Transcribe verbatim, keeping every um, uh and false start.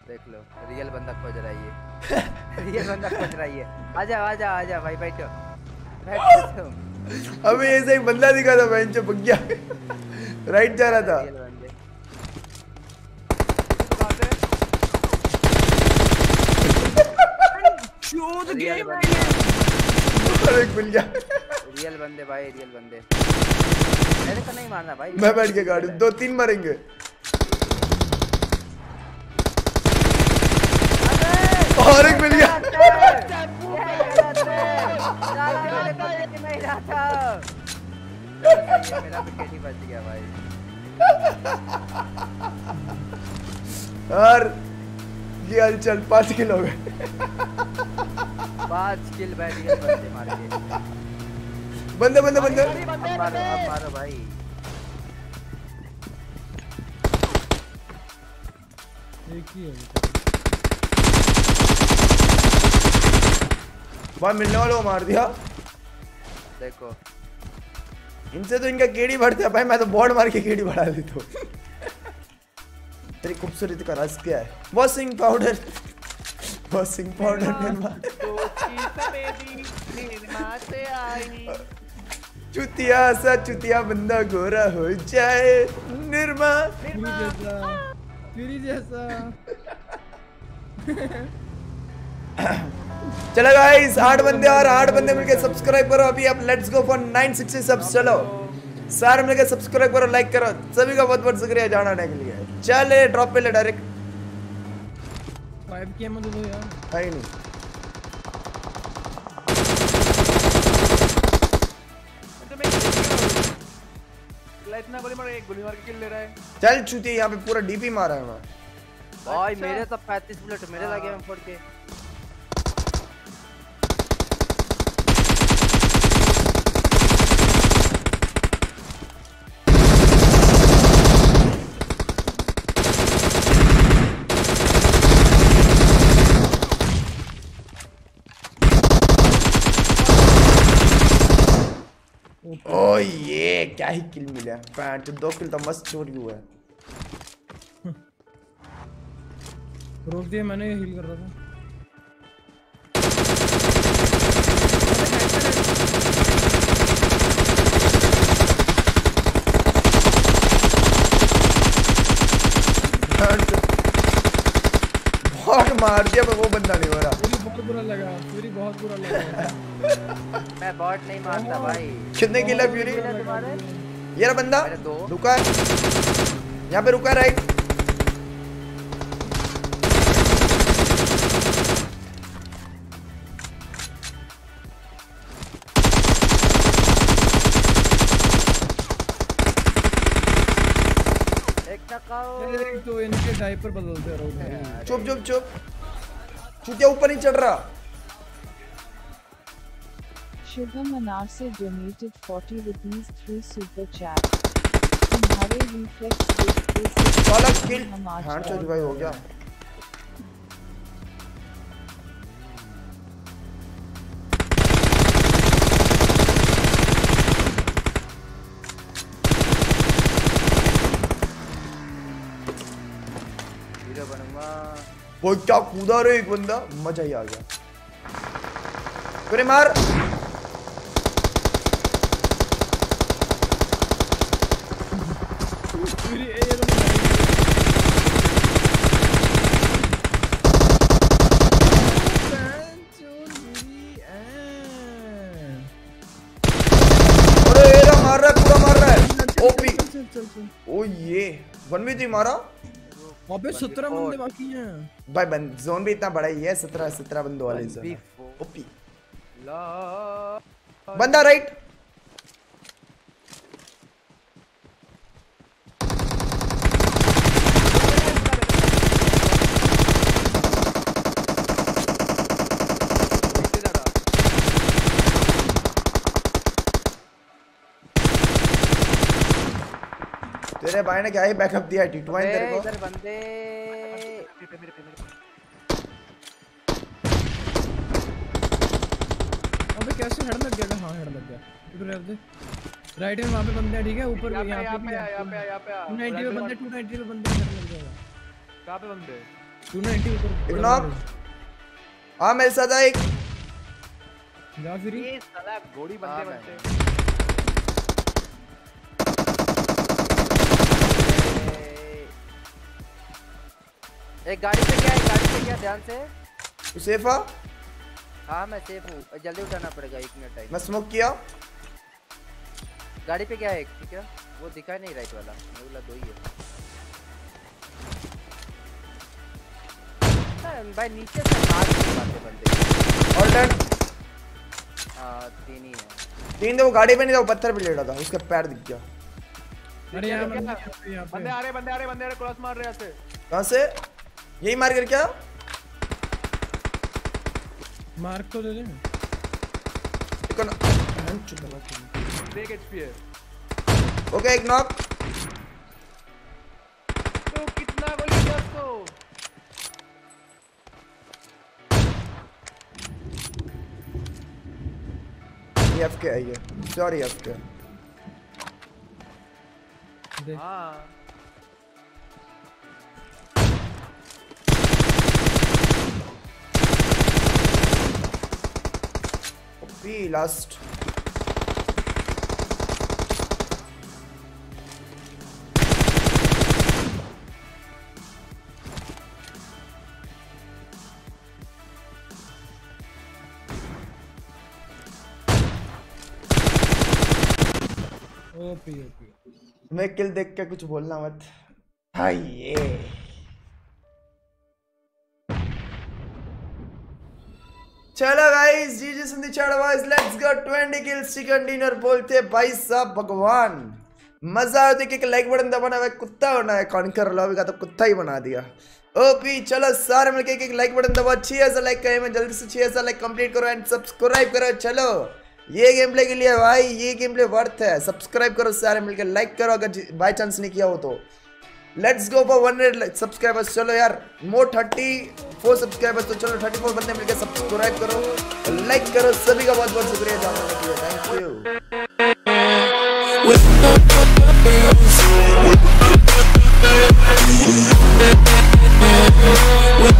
देख लो रियल बंदा खोज रहा है ये। रियल बंदा खोज रहा है। आजा आजा आजा भाई बैठो बैठो तुम। हमें ऐसा एक बंदा दिखा था बेंच पे बग्या राइट जा रहा था। रियल बंदे शो द गेम एक मिल गया। रियल बंदे भाई रियल बंदे। मेरे को नहीं मारना भाई। मैं बैठ के गाड़ी दो तीन मरेंगे। और एक मिल गया। मेरा विकेट ही बच गया भाई। और ये हलचल पाँच किलो हो गए। पाँच किल भाई रियल बंदे मार के। बंदे बंदे बंदे मारो अब मारो भाई। एक ही है भाई मिलने वालों को मार दिया। देखो इनसे तो इनका केड़ी बढ़ता है भाई। मैं तो बॉड मार के केड़ी बढ़ा देता हूँ। तेरी खूबसूरती का रस क्या है? वॉशिंग पाउडर वॉशिंग पाउडर चुतिया सा चुतिया बंदा गोरा हो जाए निर्मा जैसा तेरी जैसा। चलो गाइस आठ बंदे और आठ बंदे मिलके सब्सक्राइब करो। अभी अब let's go for nine sixty subs. चलो सारे मिलके सब्सक्राइब करो लाइक करो। सभी का बहुत बहुत शुक्रिया जाने के लिए। चले ड्रॉप पे ले डायरेक्ट फाइव के मत दो यार। है नहीं इतना गोली मार एक गोली मार के किल ले रहा है। चल चूती यहाँ पे पूरा डीपी मारा है मैं भाई। मेरे तो पैंतीस बुलेट मेरे लगे हैं फोड़ के। ओ ये क्या ही किल मिला। पैंट दो किल तो मस्त चोरी हुआ है। रोक दिया मैंने हील कर रहा था। बहुत मार दिया पर वो बंदा नहीं हो रहा। बहुत बुरा लगा फ्यूरी बहुत बुरा लगा। मैं बॉट नहीं मारता भाई। कितने किल है फ्यूरी? तुम्हारे ये रहा बंदा रुका है यहाँ पे रुका राइट। तो इनके डायपर बदलते रहो। चुप चुप चुप चूतिया ऊपर नहीं चढ़ रहा। शुभम अनार से donated forty rupees through super chat. तुम्हारे रिफ्लेक्स देखते से वाला किल हां चोरी भाई हो गया। वो क्या कूदा रे एक बंदा मजा ही आ गया। पूरे मार अरे एरा मार रहा है पूरा मार रहा है। ओपी ओ ये वन भी थी मारा। अबे सत्रह बंदे बाकी हैं भाई। बंद जोन भी इतना बड़ा ही है। सत्रह सत्रह बंदों वाले जोन। ओपी बंदा राइट। तेरे भाई ने क्या ही बैकअप दिया टी टू तेरे को। इधर बंदे अबे कैसे हेड लग गया? हां हेड लग गया। इधर रह दे राइट में वहां पे बंदे हैं ठीक है। ऊपर यहां पे यहां पे यहां पे यहां पे टू नाइंटी पे बंदे टू नाइंटी पे बंदे हेड लग जाएगा। कहां पे बंदे? टू नाइंटी ऊपर एक नॉक। हाँ मेरे साथ आ एक। जा फिर ये साला घोड़ी बनते बनते एक गाड़ी पे क्या है, गाड़ी पे क्या, ध्यान से। तू सेफ आ? हाँ मैं सेफ हूँ, जल्दी उठाना पड़ेगा, एक मिनट टाइम। मैं स्मोक किया। गाड़ी पे क्या है, ठीक है वो दिखा नहीं राइट वाला, वो वाला दो ही है। हाँ, भाई नीचे से मार नहीं पाते बंदे। All done. हाँ तीन ही है। तीन दे वो गाड़ी पे नहीं था, वो पत्थर पे लेटा था, उसका पैर दिख गया। अरे यार क्या? बंदे यहाँ पे यहाँ पे बंदे आ रहे बंदे आ रहे बंदे आ रहे क्रॉस मार रहे हैं ऐसे। कहाँ से? यही मार कर क्या? मार्क तो दे दे। देखो ना। एक एचपी है। ओके एक नॉक। तो कितना गोली दिया उसको? ये एफ के है ये। सॉरी एफ के। दे हाँ बी लास्ट। ओपी ओपी मैं किल देख के कुछ बोलना मत। हाँ ये चलो guys, G G Sindhi chat boys, let's go twenty kills chicken dinner बोलते भाई साहब भगवान। मजा आया तो एक लाइक बटन दबाना है, कुत्ता होना है कॉन्कर लॉबी का तो कुत्ता ही बना दिया। ओपी चलो सारे मिलके एक एक लाइक बटन दबाओ, छह हजार लाइक कहे मैं जल्दी से छह हजार लाइक कंप्लीट करो एंड सब्सक्राइब करो। चलो ये गेम प्ले के लिए भाई, ये गेम प्ले वर्थ है। सब्सक्राइब करो सारे मिलके, लाइक करो अगर बाय चांस नहीं किया हो तो। Let's go for one hundred subscribers. चलो यार मोर थर्टी फोर सब्सक्राइबर्स, तो चलो थर्टी फोर बंदे मिलकर सब्सक्राइब करो, लाइक करो। सभी का बहुत बहुत शुक्रिया जानने के लिए, थैंक यू।